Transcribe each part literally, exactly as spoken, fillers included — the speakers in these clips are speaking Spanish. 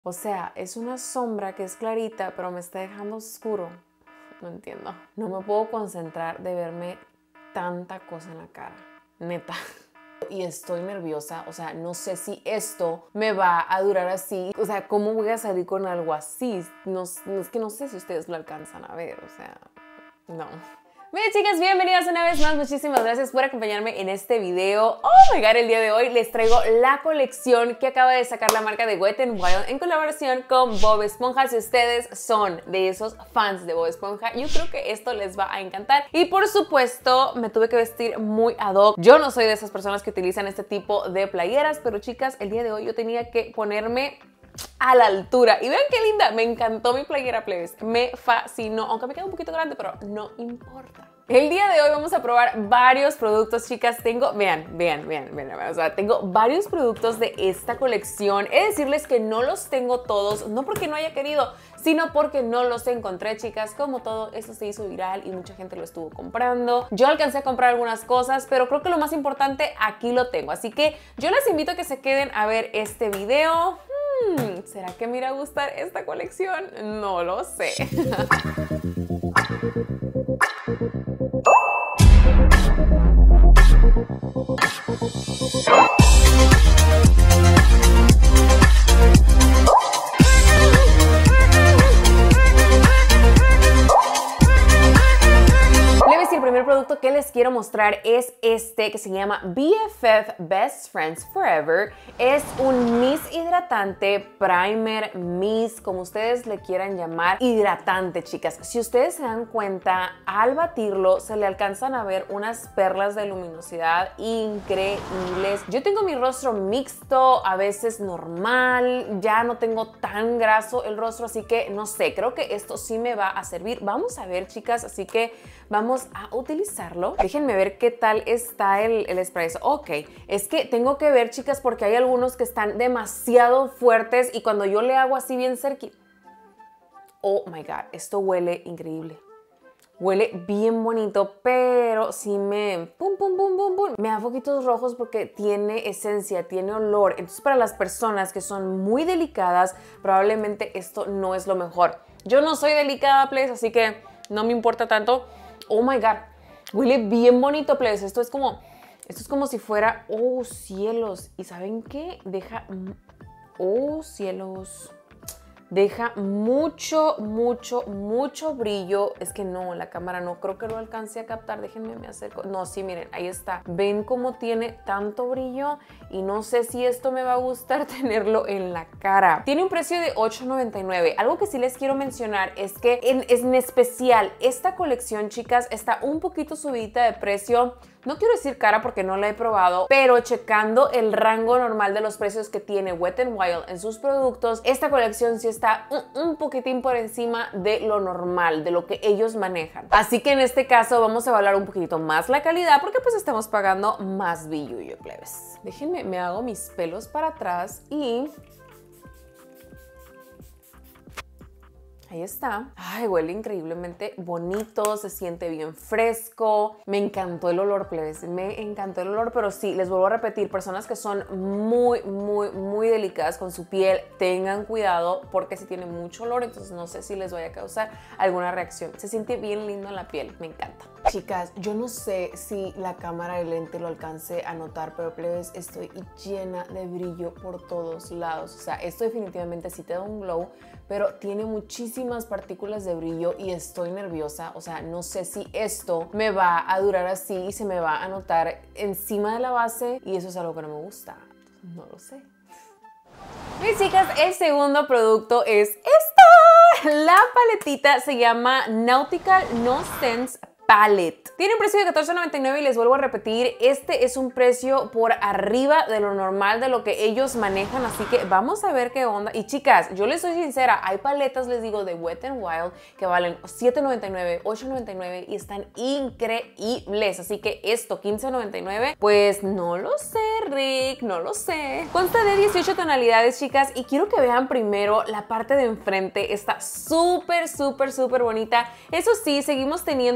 O sea, es una sombra que es clarita, pero me está dejando oscuro. No entiendo. No me puedo concentrar de verme tanta cosa en la cara. Neta. Y estoy nerviosa. O sea, no sé si esto me va a durar así. O sea, ¿cómo voy a salir con algo así? No, es que no sé si ustedes lo alcanzan a ver. O sea, no. Bien, chicas, bienvenidas una vez más. Muchísimas gracias por acompañarme en este video. Oh my god, el día de hoy les traigo la colección que acaba de sacar la marca de Wet n Wild en colaboración con Bob Esponja. Si ustedes son de esos fans de Bob Esponja, yo creo que esto les va a encantar. Y por supuesto, me tuve que vestir muy ad hoc. Yo no soy de esas personas que utilizan este tipo de playeras, pero chicas, el día de hoy yo tenía que ponerme a la altura. Y vean qué linda, me encantó mi playera, plebes, me fascinó, aunque me queda un poquito grande, pero no importa. El día de hoy vamos a probar varios productos, chicas. Tengo, vean, vean, vean, vean, o sea, tengo varios productos de esta colección. He de decirles que no los tengo todos, no porque no haya querido, sino porque no los encontré, chicas. Como todo, esto se hizo viral y mucha gente lo estuvo comprando. Yo alcancé a comprar algunas cosas, pero creo que lo más importante aquí lo tengo. Así que yo les invito a que se queden a ver este video. Hmm, ¿será que me irá a gustar esta colección? No lo sé. El primer producto que les quiero mostrar es este que se llama B F F Best Friends Forever. Es un mist hidratante, primer, mist, como ustedes le quieran llamar, hidratante, chicas. Si ustedes se dan cuenta, al batirlo se le alcanzan a ver unas perlas de luminosidad increíbles. Yo tengo mi rostro mixto, a veces normal, ya no tengo tan graso el rostro, así que no sé, creo que esto sí me va a servir. Vamos a ver, chicas, así que vamos a utilizarlo. Déjenme ver qué tal está el, el spray. Ok, es que tengo que ver, chicas, porque hay algunos que están demasiado fuertes y cuando yo le hago así bien cerquita. Oh my god, esto huele increíble. Huele bien bonito, pero sí me... Pum, pum, pum, pum, pum. Me da poquitos rojos porque tiene esencia, tiene olor. Entonces, para las personas que son muy delicadas, probablemente esto no es lo mejor. Yo no soy delicada, please, así que no me importa tanto. Oh my god, huele bien bonito, please. Esto es como, esto es como si fuera, oh cielos. ¿Y saben qué? Deja, oh cielos. Deja mucho, mucho, mucho brillo. Es que no, la cámara no creo que lo alcance a captar. Déjenme me acerco. No, sí, miren, ahí está. ¿Ven cómo tiene tanto brillo? Y no sé si esto me va a gustar tenerlo en la cara. Tiene un precio de ocho noventa y nueve. Algo que sí les quiero mencionar es que en, en especial esta colección, chicas, está un poquito subidita de precio. No quiero decir cara porque no la he probado, pero checando el rango normal de los precios que tiene Wet n Wild en sus productos, esta colección sí está un, un poquitín por encima de lo normal, de lo que ellos manejan. Así que en este caso vamos a evaluar un poquito más la calidad porque pues estamos pagando más billullo, plebes. Déjenme, me hago mis pelos para atrás y... ahí está. Ay, huele increíblemente bonito, se siente bien fresco. Me encantó el olor, plebes, me encantó el olor, pero sí, les vuelvo a repetir, personas que son muy, muy, muy delicadas con su piel, tengan cuidado porque si tiene mucho olor, entonces no sé si les vaya a causar alguna reacción. Se siente bien lindo en la piel, me encanta. Chicas, yo no sé si la cámara de lente lo alcance a notar, pero plebes, estoy llena de brillo por todos lados. O sea, esto definitivamente sí te da un glow, pero tiene muchísimas partículas de brillo y estoy nerviosa. O sea, no sé si esto me va a durar así y se me va a notar encima de la base y eso es algo que no me gusta. No lo sé. Mis chicas, el segundo producto es esta. La paletita se llama Nautical No Sense Palette. Tiene un precio de catorce noventa y nueve y les vuelvo a repetir, este es un precio por arriba de lo normal, de lo que ellos manejan, así que vamos a ver qué onda. Y chicas, yo les soy sincera, hay paletas, les digo, de Wet n Wild que valen siete noventa y nueve, ocho noventa y nueve y están increíbles, así que esto, quince noventa y nueve, pues no lo sé, Rick, no lo sé. Consta de dieciocho tonalidades, chicas, y quiero que vean primero la parte de enfrente, está súper, súper, súper bonita. Eso sí, seguimos teniendo como el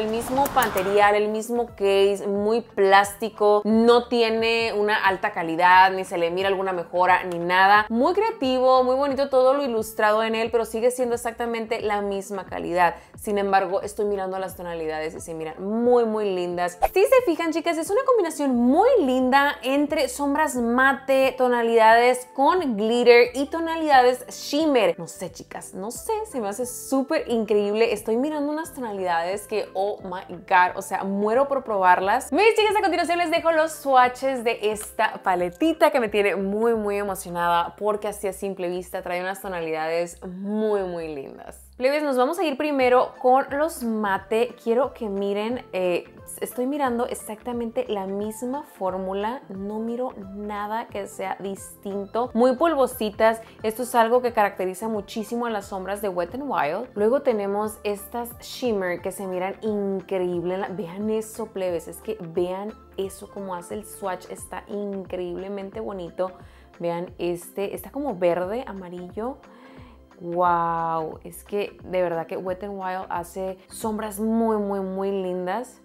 el mismo material, el mismo case, muy plástico, no tiene una alta calidad, ni se le mira alguna mejora, ni nada. Muy creativo, muy bonito todo lo ilustrado en él, pero sigue siendo exactamente la misma calidad. Sin embargo, estoy mirando las tonalidades y se miran muy, muy lindas. Si se fijan, chicas, es una combinación muy linda entre sombras mate, tonalidades con glitter y tonalidades shimmer. No sé, chicas, no sé, se me hace súper increíble. Estoy mirando unas tonalidades que, oh my god, o sea, muero por probarlas. Mis chicas, a continuación les dejo los swatches de esta paletita que me tiene muy, muy emocionada porque así a simple vista trae unas tonalidades muy, muy lindas. Plebes, nos vamos a ir primero con los mate. Quiero que miren, eh, estoy mirando exactamente la misma fórmula, no miro nada que sea distinto. Muy polvositas, esto es algo que caracteriza muchísimo a las sombras de Wet n Wild. Luego tenemos estas shimmer que se miran increíble. Vean eso, plebes, es que vean eso como hace el swatch, está increíblemente bonito. Vean este, está como verde, amarillo. Wow, es que de verdad que Wet n Wild hace sombras muy, muy, muy lindas.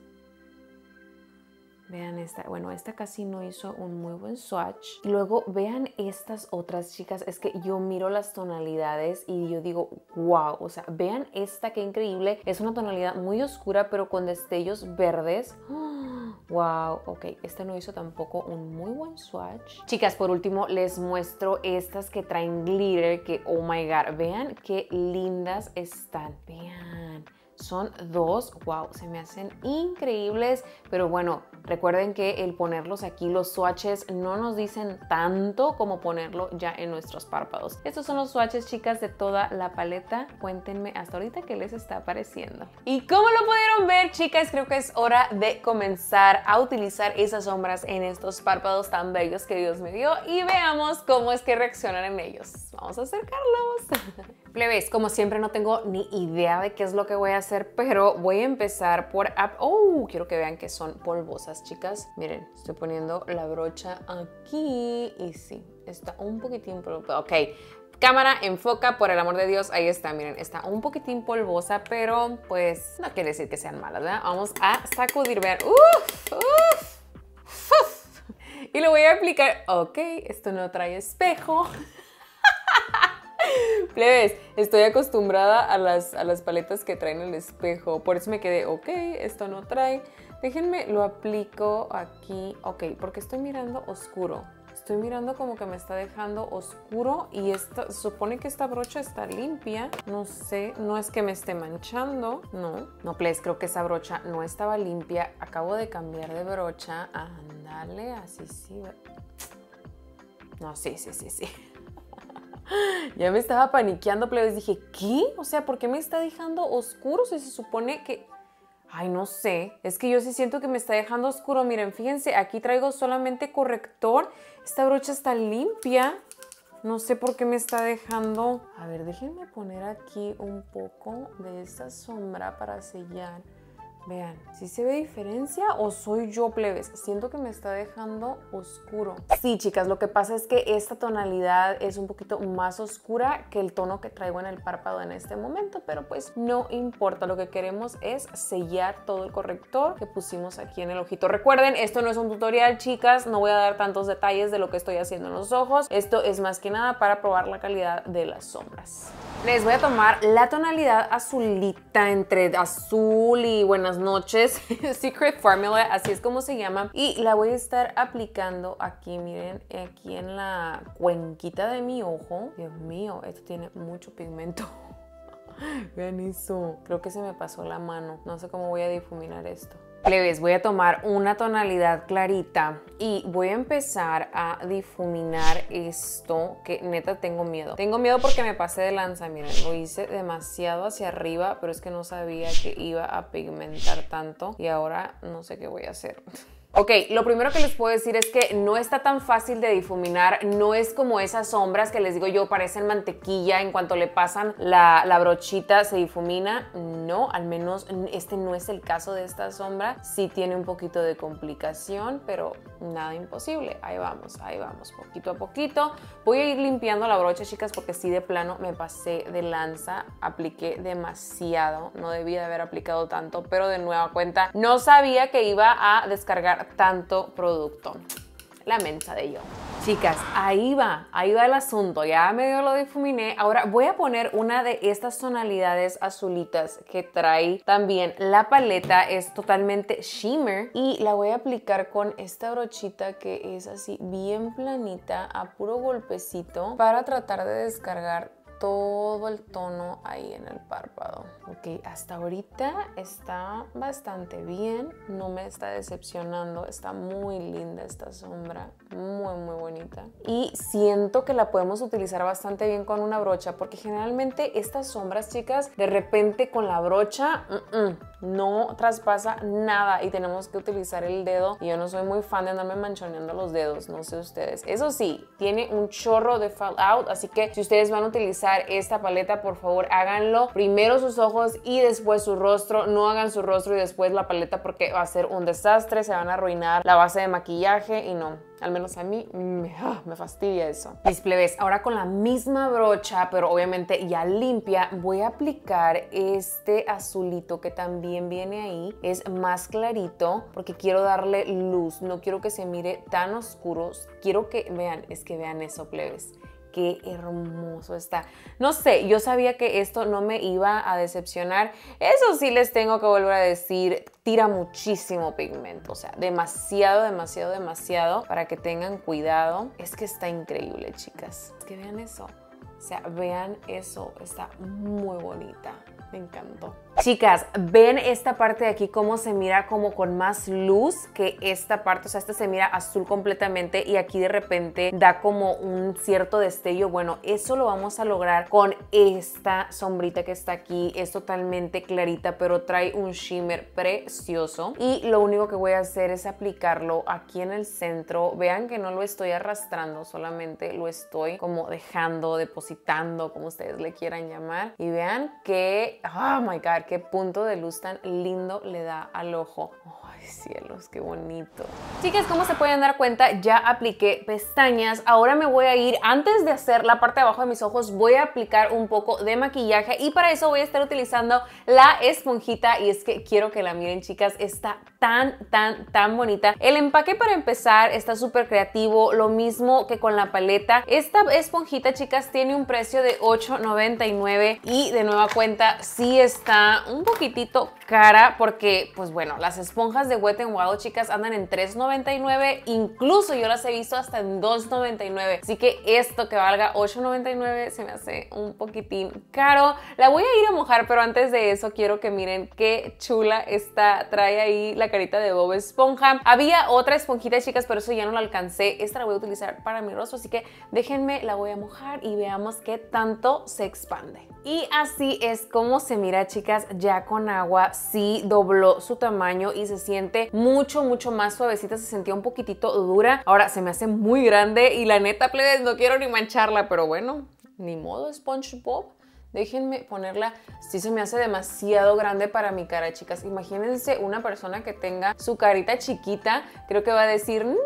Vean esta, bueno, esta casi no hizo un muy buen swatch. Y luego vean estas otras, chicas, es que yo miro las tonalidades y yo digo, wow, o sea, vean esta, qué increíble. Es una tonalidad muy oscura, pero con destellos verdes. Wow, ok, este no hizo tampoco un muy buen swatch. Chicas, por último les muestro estas que traen glitter, que oh my god, vean qué lindas están, vean. Son dos, wow, se me hacen increíbles, pero bueno, recuerden que el ponerlos aquí, los swatches, no nos dicen tanto como ponerlo ya en nuestros párpados. Estos son los swatches, chicas, de toda la paleta. Cuéntenme hasta ahorita qué les está pareciendo. Y como lo pudieron ver, chicas, creo que es hora de comenzar a utilizar esas sombras en estos párpados tan bellos que Dios me dio y veamos cómo es que reaccionan en ellos. Vamos a acercarlos. Plebes, como siempre no tengo ni idea de qué es lo que voy a hacer, pero voy a empezar por... Oh, quiero que vean que son polvosas, chicas. Miren, estoy poniendo la brocha aquí y sí, está un poquitín polvosa. Ok, cámara, enfoca, por el amor de Dios, ahí está, miren, está un poquitín polvosa, pero pues no quiere decir que sean malas, ¿verdad? Vamos a sacudir, vean. ¡Uf! ¡Uf! ¡Uf! Y lo voy a aplicar. Ok, esto no trae espejo. Plebes, estoy acostumbrada a las, a las paletas que traen el espejo, por eso me quedé, ok, esto no trae. Déjenme, lo aplico aquí, ok, porque estoy mirando oscuro. Estoy mirando como que me está dejando oscuro y esta, supone que esta brocha está limpia. No sé, no es que me esté manchando, no. No, plebes, creo que esa brocha no estaba limpia. Acabo de cambiar de brocha. Ándale, así sí. No, sí, sí, sí, sí. Ya me estaba paniqueando, plebes. Dije, ¿qué? O sea, ¿por qué me está dejando oscuro si se supone que... Ay, no sé. Es que yo sí siento que me está dejando oscuro. Miren, fíjense, aquí traigo solamente corrector. Esta brocha está limpia. No sé por qué me está dejando... A ver, déjenme poner aquí un poco de esta sombra para sellar. Vean, ¿sí se ve diferencia o soy yo, plebes? Siento que me está dejando oscuro. Sí, chicas, lo que pasa es que esta tonalidad es un poquito más oscura que el tono que traigo en el párpado en este momento, pero pues no importa. Lo que queremos es sellar todo el corrector que pusimos aquí en el ojito. Recuerden, esto no es un tutorial, chicas. No voy a dar tantos detalles de lo que estoy haciendo en los ojos. Esto es más que nada para probar la calidad de las sombras. Les voy a tomar la tonalidad azulita, entre azul y buenas noches, Secret Formula, así es como se llama, y la voy a estar aplicando aquí, miren, aquí en la cuenquita de mi ojo. Dios mío, esto tiene mucho pigmento. Vean eso, creo que se me pasó la mano, no sé cómo voy a difuminar esto. Plebes, voy a tomar una tonalidad clarita y voy a empezar a difuminar esto, que neta tengo miedo. Tengo miedo porque me pasé de lanza, miren, lo hice demasiado hacia arriba, pero es que no sabía que iba a pigmentar tanto y ahora no sé qué voy a hacer. Ok, lo primero que les puedo decir es que no está tan fácil de difuminar, no es como esas sombras que les digo yo parecen mantequilla, en cuanto le pasan la, la brochita se difumina. No, al menos este no es el caso de esta sombra, sí tiene un poquito de complicación, pero nada imposible. Ahí vamos, ahí vamos, poquito a poquito. Voy a ir limpiando la brocha, chicas, porque sí de plano me pasé de lanza, apliqué demasiado, no debía de haber aplicado tanto, pero de nueva cuenta no sabía que iba a descargar tanto producto. La mensa de yo. Chicas, ahí va, ahí va el asunto. Ya medio lo difuminé. Ahora voy a poner una de estas tonalidades azulitas que trae también la paleta. Es totalmente shimmer y la voy a aplicar con esta brochita que es así bien planita, a puro golpecito, para tratar de descargar todo el tono ahí en el párpado. Ok, hasta ahorita está bastante bien, no me está decepcionando, está muy linda esta sombra, muy muy bonita. Y siento que la podemos utilizar bastante bien con una brocha, porque generalmente estas sombras, chicas, de repente con la brocha mm -mm, no traspasa nada y tenemos que utilizar el dedo. Y yo no soy muy fan de andarme manchoneando los dedos, no sé ustedes. Eso sí, tiene un chorro de fallout, así que si ustedes van a utilizar esta paleta, por favor háganlo primero sus ojos y después su rostro. No hagan su rostro y después la paleta, porque va a ser un desastre, se van a arruinar la base de maquillaje y no, al menos a mí me, oh, me fastidia eso. Mis plebes, ahora con la misma brocha, pero obviamente ya limpia, voy a aplicar este azulito que también viene ahí. Es más clarito porque quiero darle luz, no quiero que se mire tan oscuro, quiero que vean, es que vean eso, plebes. Qué hermoso está. No sé, yo sabía que esto no me iba a decepcionar. Eso sí les tengo que volver a decir, tira muchísimo pigmento. O sea, demasiado, demasiado, demasiado, para que tengan cuidado. Es que está increíble, chicas. Es que vean eso. O sea, vean eso. Está muy bonita. Me encantó. Chicas, ven esta parte de aquí cómo se mira como con más luz que esta parte. O sea, esta se mira azul completamente y aquí de repente da como un cierto destello. Bueno, eso lo vamos a lograr con esta sombrita que está aquí. Es totalmente clarita, pero trae un shimmer precioso. Y lo único que voy a hacer es aplicarlo aquí en el centro. Vean que no lo estoy arrastrando, solamente lo estoy como dejando, depositando, como ustedes le quieran llamar. Y vean que, oh my God, qué punto de luz tan lindo le da al ojo. Ay, cielos, qué bonito. Chicas, como se pueden dar cuenta, ya apliqué pestañas. Ahora me voy a ir, antes de hacer la parte de abajo de mis ojos, voy a aplicar un poco de maquillaje y para eso voy a estar utilizando la esponjita y es que quiero que la miren, chicas. Está tan, tan, tan bonita. El empaque, para empezar, está súper creativo, lo mismo que con la paleta. Esta esponjita, chicas, tiene un precio de ocho noventa y nueve y de nueva cuenta sí está un poquitito cara porque, pues bueno, las esponjas de Wet n Wild, chicas, andan en tres noventa y nueve, incluso yo las he visto hasta en dos noventa y nueve, así que esto que valga ocho noventa y nueve se me hace un poquitín caro. La voy a ir a mojar, pero antes de eso quiero que miren qué chula está. Trae ahí la carita de Bob Esponja. Había otra esponjita, chicas, pero eso ya no la alcancé. Esta la voy a utilizar para mi rostro, así que déjenme, la voy a mojar y veamos qué tanto se expande. Y así es como se mira, chicas, ya con agua. Sí dobló su tamaño y se siente mucho, mucho más suavecita. Se sentía un poquitito dura. Ahora se me hace muy grande y la neta, plebes, no quiero ni mancharla, pero bueno, ni modo, SpongeBob. Déjenme ponerla. Sí se me hace demasiado grande para mi cara, chicas. Imagínense una persona que tenga su carita chiquita. Creo que va a decir, ¡no!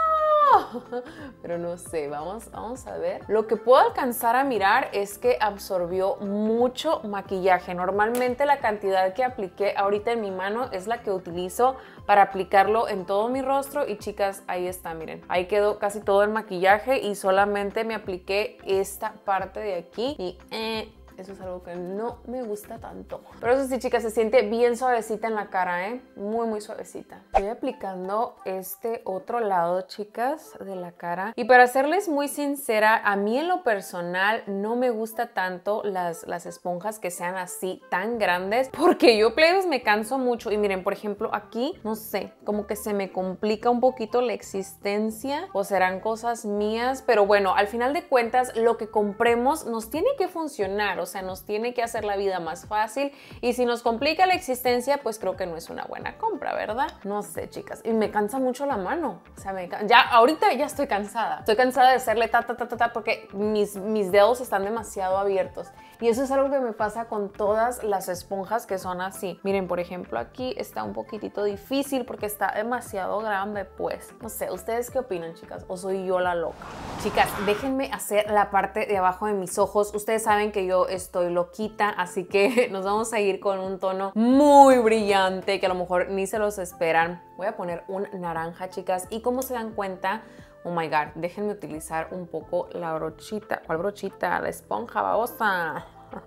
Pero no sé, vamos, vamos a ver. Lo que puedo alcanzar a mirar es que absorbió mucho maquillaje. Normalmente la cantidad que apliqué ahorita en mi mano es la que utilizo para aplicarlo en todo mi rostro. Y chicas, ahí está, miren. Ahí quedó casi todo el maquillaje y solamente me apliqué esta parte de aquí. Y eh, eso es algo que no me gusta tanto. Pero eso sí, chicas, se siente bien suavecita en la cara, ¿eh? Muy, muy suavecita. Estoy aplicando este otro lado, chicas, de la cara. Y para serles muy sincera, a mí en lo personal no me gusta tanto las, las esponjas que sean así tan grandes, porque yo, plebes, me canso mucho. Y miren, por ejemplo, aquí, no sé, como que se me complica un poquito la existencia, o serán cosas mías, pero bueno, al final de cuentas, lo que compremos nos tiene que funcionar. o sea, nos tiene que hacer la vida más fácil y si nos complica la existencia, pues creo que no es una buena compra, ¿verdad? No sé, chicas, y me cansa mucho la mano, o sea, me ya ahorita ya estoy cansada, estoy cansada de hacerle ta, ta, ta, ta, ta porque mis, mis dedos están demasiado abiertos y eso es algo que me pasa con todas las esponjas que son así. Miren, por ejemplo, aquí está un poquitito difícil porque está demasiado grande, pues, no sé, ¿ustedes qué opinan, chicas? ¿O soy yo la loca? Chicas, déjenme hacer la parte de abajo de mis ojos. Ustedes saben que yo estoy loquita, así que nos vamos a ir con un tono muy brillante que a lo mejor ni se los esperan. Voy a poner un naranja, chicas, y como se dan cuenta, oh my god, déjenme utilizar un poco la brochita. ¿Cuál brochita? La esponja babosa.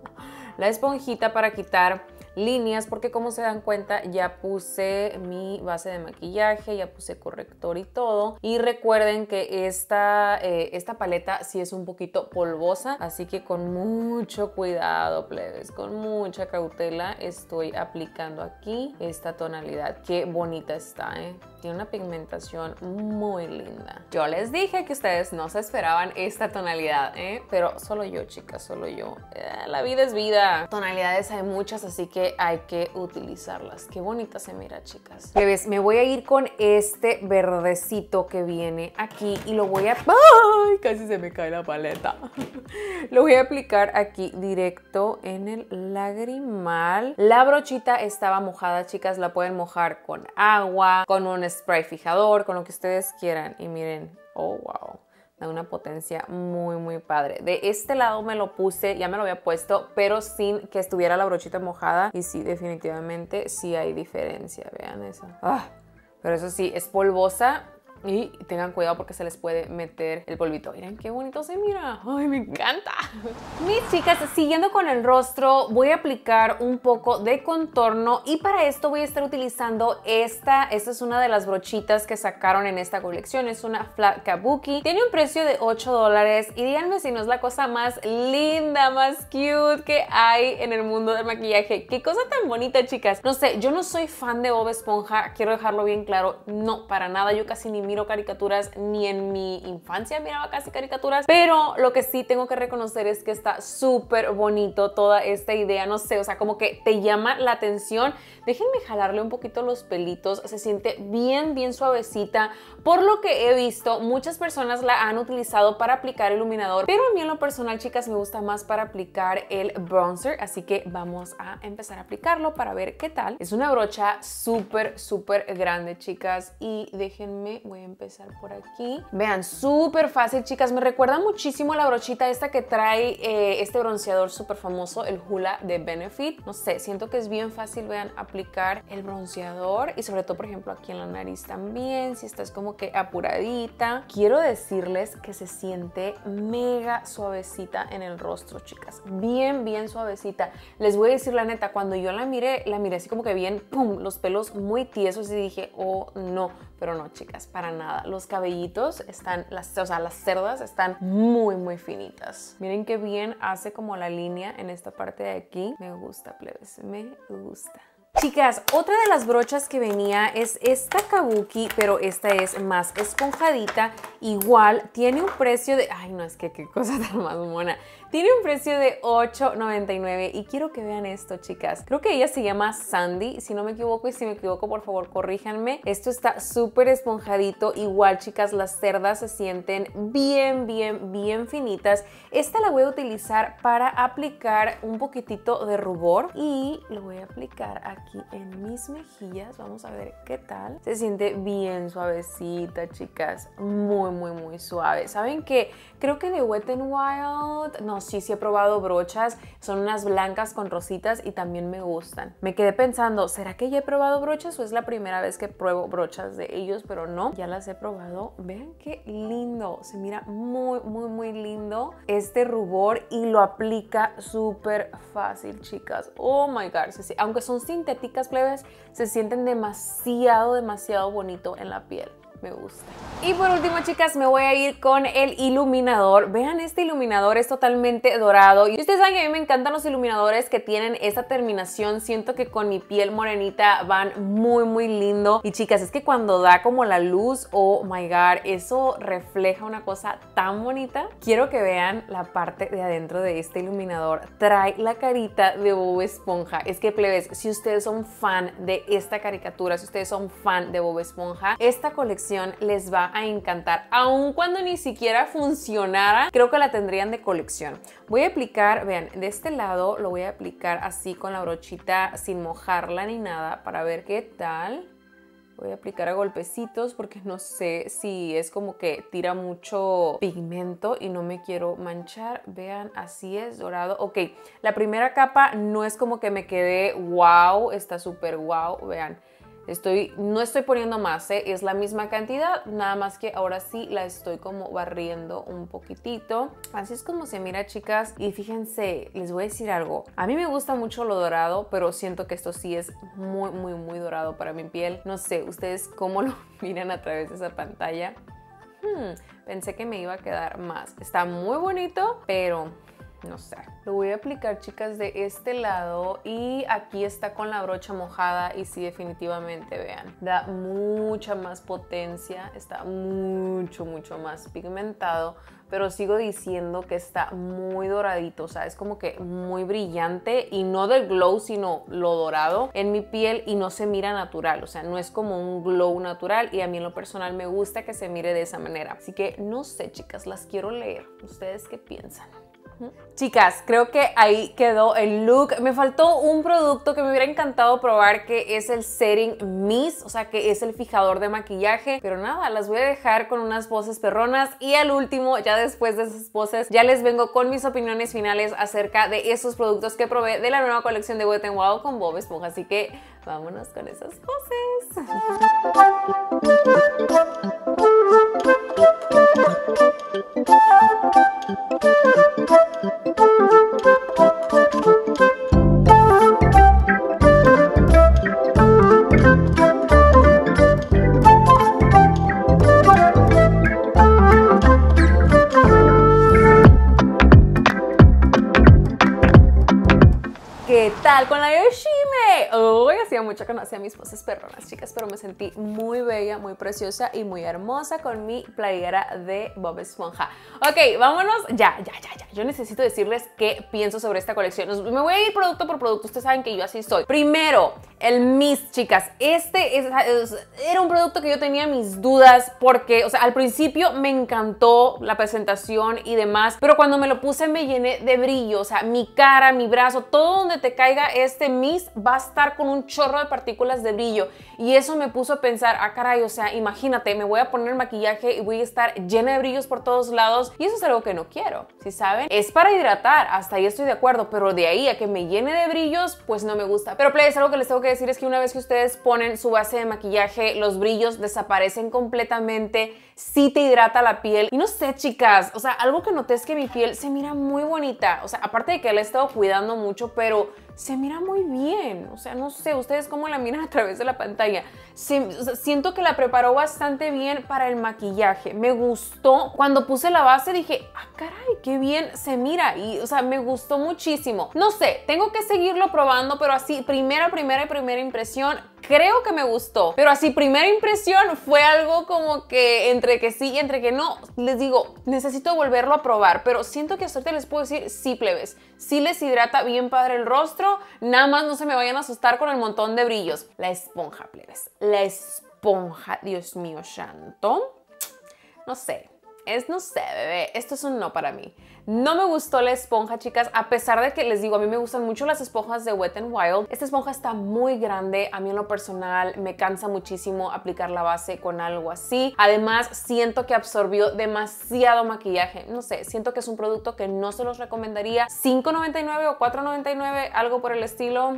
La esponjita para quitar líneas, porque como se dan cuenta ya puse mi base de maquillaje, ya puse corrector y todo, y recuerden que esta, eh, esta paleta sí es un poquito polvosa, así que con mucho cuidado, plebes, con mucha cautela estoy aplicando aquí esta tonalidad. Qué bonita está, ¿eh? Tiene una pigmentación muy linda. Yo les dije que ustedes no se esperaban esta tonalidad, ¿eh? Pero solo yo, chicas, solo yo. Eh, la vida es vida. Tonalidades hay muchas, así que hay que utilizarlas. Qué bonita se mira, chicas. Bebés, me voy a ir con este verdecito que viene aquí y lo voy a... ¡Ay! Casi se me cae la paleta. Lo voy a aplicar aquí directo en el lagrimal. La brochita estaba mojada, chicas. La pueden mojar con agua, con un spray fijador, con lo que ustedes quieran. Y miren, oh, wow. Da una potencia muy, muy padre. De este lado me lo puse, ya me lo había puesto, pero sin que estuviera la brochita mojada. Y sí, definitivamente sí hay diferencia. Vean eso. Ah, pero eso sí, es polvosa. Y tengan cuidado porque se les puede meter el polvito. Miren qué bonito se mira. ¡Ay, me encanta! Mis chicas, siguiendo con el rostro, voy a aplicar un poco de contorno. Y para esto voy a estar utilizando esta. Esta es una de las brochitas que sacaron en esta colección. Es una Flat Kabuki. Tiene un precio de ocho dólares. Y díganme si no es la cosa más linda, más cute que hay en el mundo del maquillaje. ¡Qué cosa tan bonita, chicas! No sé, yo no soy fan de Bob Esponja. Quiero dejarlo bien claro. No, para nada. Yo casi ni miro caricaturas, ni en mi infancia miraba casi caricaturas, pero lo que sí tengo que reconocer es que está súper bonito toda esta idea, no sé, o sea, como que te llama la atención. Déjenme jalarle un poquito los pelitos, se siente bien, bien suavecita. Por lo que he visto, muchas personas la han utilizado para aplicar iluminador, pero a mí en lo personal, chicas, me gusta más para aplicar el bronzer, así que vamos a empezar a aplicarlo para ver qué tal. Es una brocha súper, súper grande, chicas, y déjenme, voy a empezar por aquí. Vean, súper fácil, chicas. Me recuerda muchísimo a la brochita esta que trae eh, este bronceador súper famoso, el Hoola de Benefit. No sé, siento que es bien fácil, vean, aplicar el bronceador y sobre todo, por ejemplo, aquí en la nariz también, si estás como que apuradita. Quiero decirles que se siente mega suavecita en el rostro, chicas. Bien, bien suavecita. Les voy a decir la neta, cuando yo la miré, la miré así como que bien, pum, los pelos muy tiesos y dije, oh, no. Pero no, chicas, para nada. Los cabellitos están, las, o sea, las cerdas están muy, muy finitas. Miren qué bien hace como la línea en esta parte de aquí. Me gusta, plebes, me gusta. Chicas, otra de las brochas que venía es esta Kabuki, pero esta es más esponjadita. Igual tiene un precio de... Ay, no, es que qué cosa tan más mona. Tiene un precio de ocho noventa y nueve y quiero que vean esto, chicas. Creo que ella se llama Sandy, si no me equivoco, y si me equivoco, por favor, corríjanme. Esto está súper esponjadito. Igual, chicas, las cerdas se sienten bien, bien, bien finitas. Esta la voy a utilizar para aplicar un poquitito de rubor y lo voy a aplicar aquí en mis mejillas. Vamos a ver qué tal. Se siente bien suavecita, chicas. Muy, muy, muy suave. ¿Saben qué? Creo que de Wet n Wild... No, sí, sí he probado brochas. Son unas blancas con rositas y también me gustan. Me quedé pensando, ¿será que ya he probado brochas o es la primera vez que pruebo brochas de ellos? Pero no, ya las he probado. Vean qué lindo. Se mira muy, muy, muy lindo este rubor y lo aplica súper fácil, chicas. Oh my God. Aunque son sintéticas, plebes, se sienten demasiado, demasiado bonito en la piel. me gusta. Y por último, chicas, me voy a ir con el iluminador. Vean, este iluminador es totalmente dorado. Y ustedes saben que a mí me encantan los iluminadores que tienen esta terminación. Siento que con mi piel morenita van muy, muy lindo. Y chicas, es que cuando da como la luz, oh my god, eso refleja una cosa tan bonita. Quiero que vean la parte de adentro de este iluminador. Trae la carita de Bob Esponja. Es que, plebes, si ustedes son fan de esta caricatura, si ustedes son fan de Bob Esponja, esta colección les va a encantar. Aun cuando ni siquiera funcionara, creo que la tendrían de colección. Voy a aplicar, vean, de este lado lo voy a aplicar así con la brochita sin mojarla ni nada para ver qué tal. Voy a aplicar a golpecitos porque no sé si es como que tira mucho pigmento y no me quiero manchar. Vean, así es, dorado. Ok, la primera capa no es como que me quedé wow, está súper wow, vean. Estoy, no estoy poniendo más, ¿eh? Es la misma cantidad, nada más que ahora sí la estoy como barriendo un poquitito. Así es como se mira, chicas. Y fíjense, les voy a decir algo. A mí me gusta mucho lo dorado, pero siento que esto sí es muy, muy, muy dorado para mi piel. No sé, ustedes cómo lo miran a través de esa pantalla. Hmm, pensé que me iba a quedar más. Está muy bonito, pero no sé. Lo voy a aplicar, chicas, de este lado y aquí está con la brocha mojada y sí, definitivamente, vean, da mucha más potencia, está mucho, mucho más pigmentado, pero sigo diciendo que está muy doradito, o sea, es como que muy brillante y no del glow, sino lo dorado en mi piel y no se mira natural, o sea, no es como un glow natural y a mí en lo personal me gusta que se mire de esa manera. Así que no sé, chicas, las quiero leer. ¿Ustedes qué piensan? Chicas, creo que ahí quedó el look. Me faltó un producto que me hubiera encantado probar, que es el Setting Mist, o sea, que es el fijador de maquillaje. Pero nada, las voy a dejar con unas poses perronas y al último, ya después de esas poses, ya les vengo con mis opiniones finales acerca de esos productos que probé de la nueva colección de Wet n Wild con Bob Esponja. Así que vámonos con esas poses. ¿Qué tal con la Yoshime? Hoy hacía mucho que no hacía mis poses perronas, chicas, pero me sentí muy bella, muy preciosa y muy hermosa con mi playera de Bob Esponja. Ok, vámonos, ya, ya, ya, ya. Yo necesito decirles qué pienso sobre esta colección. Me voy a ir producto por producto, ustedes saben que yo así soy. Primero, el Mist, chicas. Este es, es, era un producto que yo tenía mis dudas porque, o sea, al principio me encantó la presentación y demás, pero cuando me lo puse me llené de brillo, o sea, mi cara, mi brazo, todo donde te caiga este mist va a estar con un chorro de partículas de brillo y eso me puso a pensar, ah caray, o sea, imagínate, me voy a poner maquillaje y voy a estar llena de brillos por todos lados y eso es algo que no quiero, ¿sí saben? Es para hidratar, hasta ahí estoy de acuerdo, pero de ahí a que me llene de brillos, pues no me gusta. Pero plebes, algo que les tengo que decir es que una vez que ustedes ponen su base de maquillaje, los brillos desaparecen completamente, sí te hidrata la piel y no sé, chicas, o sea, algo que noté es que mi piel se mira muy bonita, o sea, aparte de que la he estado cuidando mucho, pero se mira muy bien, o sea, no sé, ustedes cómo la miran a través de la pantalla. Se, o sea, siento que la preparó bastante bien para el maquillaje, me gustó. Cuando puse la base dije, ah, caray, qué bien se mira y, o sea, me gustó muchísimo. No sé, tengo que seguirlo probando, pero así, primera, primera y primera impresión, creo que me gustó. Pero así, primera impresión fue algo como que entre que sí y entre que no. Les digo, necesito volverlo a probar, pero siento que hasta ahorita les puedo decir, sí, plebes, sí les hidrata bien padre el rostro, nada más no se me vayan a asustar con el montón de brillos. La esponja, plebes, la esponja, Dios mío santo, no sé. Es, no sé, bebé, esto es un no para mí. No me gustó la esponja, chicas, a pesar de que les digo, a mí me gustan mucho las esponjas de Wet n Wild. Esta esponja está muy grande, a mí en lo personal me cansa muchísimo aplicar la base con algo así. Además, siento que absorbió demasiado maquillaje. No sé, siento que es un producto que no se los recomendaría. cinco noventa y nueve o cuatro noventa y nueve, algo por el estilo.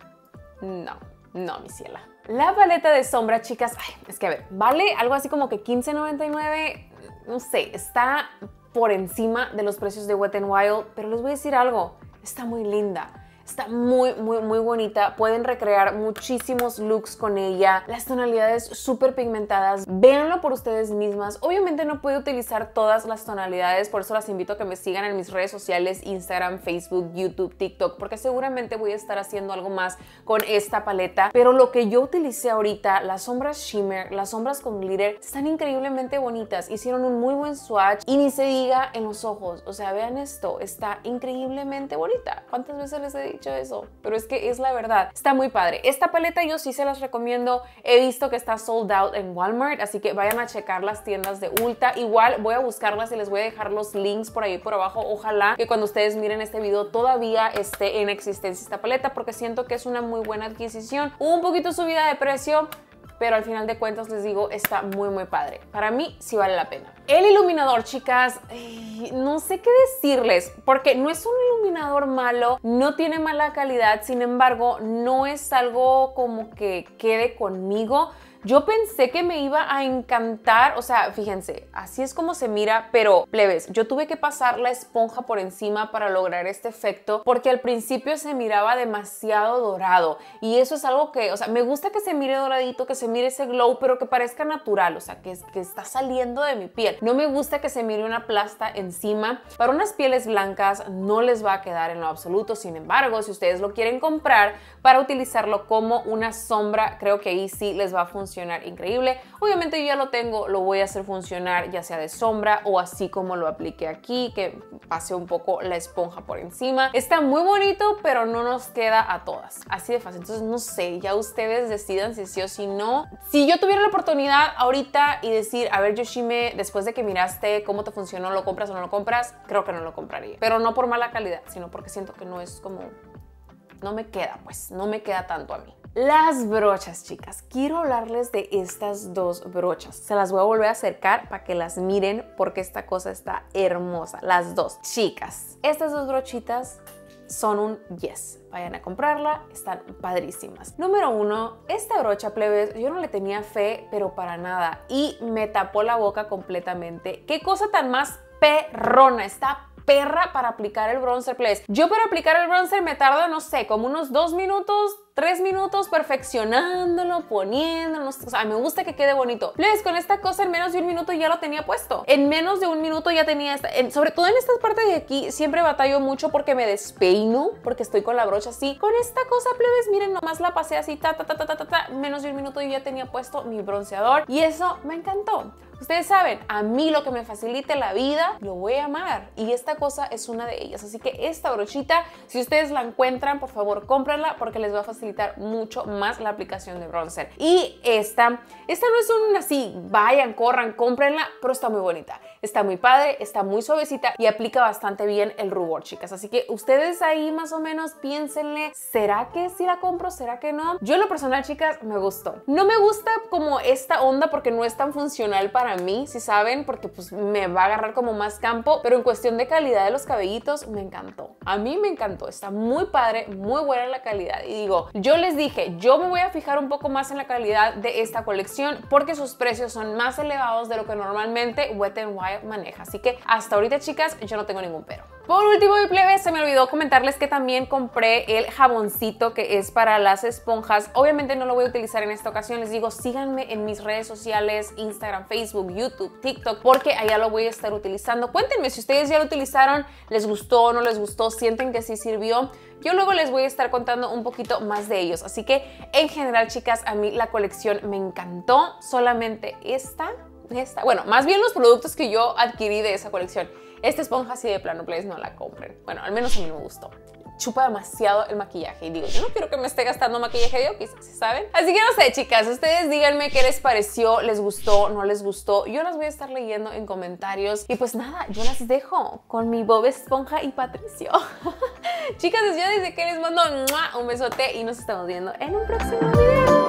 No, no, mi ciela. La paleta de sombra, chicas, ay, es que a ver, vale algo así como que quince noventa y nueve. No sé, está por encima de los precios de Wet n Wild, pero les voy a decir algo, está muy linda. Está muy, muy, muy bonita. Pueden recrear muchísimos looks con ella. Las tonalidades súper pigmentadas. Véanlo por ustedes mismas. Obviamente no puedo utilizar todas las tonalidades, por eso las invito a que me sigan en mis redes sociales, Instagram, Facebook, YouTube, TikTok, porque seguramente voy a estar haciendo algo más con esta paleta. Pero lo que yo utilicé ahorita, las sombras shimmer, las sombras con glitter, están increíblemente bonitas. Hicieron un muy buen swatch y ni se diga en los ojos. O sea, vean esto, está increíblemente bonita. ¿Cuántas veces les he dicho eso? Pero es que es la verdad. Está muy padre. Esta paleta yo sí se las recomiendo. He visto que está sold out en Walmart, así que vayan a checar las tiendas de Ulta. Igual voy a buscarlas y les voy a dejar los links por ahí por abajo. Ojalá que cuando ustedes miren este video todavía esté en existencia esta paleta, porque siento que es una muy buena adquisición. Un poquito subida de precio, pero al final de cuentas les digo, está muy muy padre. Para mí sí vale la pena. El iluminador, chicas, no sé qué decirles, porque no es un iluminador malo, no tiene mala calidad, sin embargo, no es algo como que quede conmigo. Yo pensé que me iba a encantar, o sea, fíjense, así es como se mira, pero plebes, yo tuve que pasar la esponja por encima para lograr este efecto, porque al principio se miraba demasiado dorado y eso es algo que, o sea, me gusta que se mire doradito, que se mire ese glow, pero que parezca natural, o sea, que, que está saliendo de mi piel. No me gusta que se mire una plasta encima. Para unas pieles blancas no les va a quedar en lo absoluto, sin embargo, si ustedes lo quieren comprar para utilizarlo como una sombra, creo que ahí sí les va a funcionar increíble. Obviamente yo ya lo tengo, lo voy a hacer funcionar ya sea de sombra o así como lo apliqué aquí, que pase un poco la esponja por encima. Está muy bonito, pero no nos queda a todas, así de fácil. Entonces no sé, ya ustedes decidan si sí o si no. Si yo tuviera la oportunidad ahorita y decir, a ver Yoshime, después de que miraste cómo te funcionó, ¿lo compras o no lo compras? Creo que no lo compraría, pero no por mala calidad, sino porque siento que no es como, no me queda, pues no me queda tanto a mí. Las brochas, chicas. Quiero hablarles de estas dos brochas. Se las voy a volver a acercar para que las miren porque esta cosa está hermosa. Las dos. Chicas, estas dos brochitas son un yes. Vayan a comprarla, están padrísimas. Número uno, esta brocha, plebes, yo no le tenía fe, pero para nada. Y me tapó la boca completamente. Qué cosa tan más perrona. Está perra para aplicar el bronzer, plebes. Yo para aplicar el bronzer me tardo, no sé, como unos dos minutos, tres minutos perfeccionándolo, poniéndolo. O sea, me gusta que quede bonito. Plebes, con esta cosa en menos de un minuto ya lo tenía puesto. En menos de un minuto ya tenía esta. En, sobre todo en esta parte de aquí, siempre batallo mucho porque me despeino, porque estoy con la brocha así. Con esta cosa, plebes, miren, nomás la pasé así, ta, ta, ta, ta, ta, ta, ta. Menos de un minuto yo ya tenía puesto mi bronceador y eso me encantó. Ustedes saben, a mí lo que me facilite la vida, lo voy a amar. Y esta cosa es una de ellas. Así que esta brochita, si ustedes la encuentran, por favor, cómprenla porque les va a facilitar mucho más la aplicación de bronzer. Y esta, esta no es un así, vayan, corran, cómprenla, pero está muy bonita. Está muy padre, está muy suavecita y aplica bastante bien el rubor, chicas. Así que ustedes ahí más o menos piénsenle, ¿será que sí la compro? ¿Será que no? Yo en lo personal, chicas, me gustó. No me gusta como esta onda porque no es tan funcional para Para mí, si saben, porque pues me va a agarrar como más campo, pero en cuestión de calidad de los cabellitos me encantó. A mí me encantó, está muy padre, muy buena la calidad. Y digo, yo les dije, yo me voy a fijar un poco más en la calidad de esta colección porque sus precios son más elevados de lo que normalmente Wet n Wild maneja. Así que hasta ahorita, chicas, yo no tengo ningún pero. Por último, mi plebe, se me olvidó comentarles que también compré el jaboncito que es para las esponjas. Obviamente no lo voy a utilizar en esta ocasión. Les digo, síganme en mis redes sociales, Instagram, Facebook, YouTube, TikTok, porque allá lo voy a estar utilizando. Cuéntenme si ustedes ya lo utilizaron, les gustó, no les gustó, sienten que sí sirvió. Yo luego les voy a estar contando un poquito más de ellos. Así que en general, chicas, a mí la colección me encantó. Solamente esta, esta, bueno, más bien los productos que yo adquirí de esa colección. Esta esponja así de plano, please, no la compren. Bueno, al menos a mí no me gustó. Chupa demasiado el maquillaje y digo, yo no quiero que me esté gastando maquillaje de Oquis, ¿saben? Así que no sé, chicas, ustedes díganme qué les pareció, les gustó, no les gustó. Yo las voy a estar leyendo en comentarios y pues nada, yo las dejo con mi Bob Esponja y Patricio. Chicas, yo desde que les mando un besote y nos estamos viendo en un próximo video.